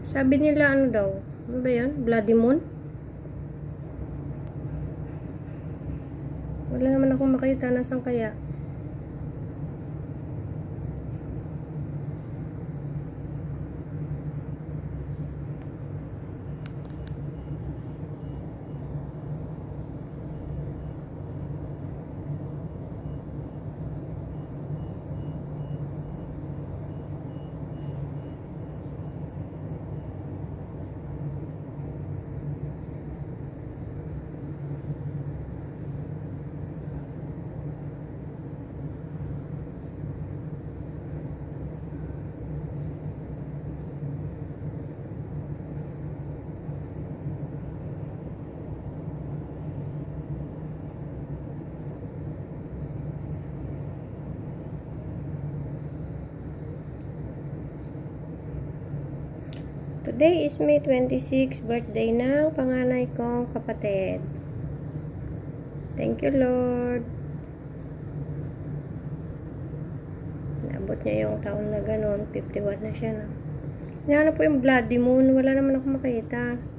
Sabi nila ano daw? Ano ba yun? Bloody Moon? Wala naman akong makita. Nasaan kaya? Today is May 26, birthday ng panganay kong kapatid. Thank you, Lord. Naabot niya yung taon na gano'n. 51 na siya na. Hinahanap po yung Bloody Moon. Wala naman ako makita.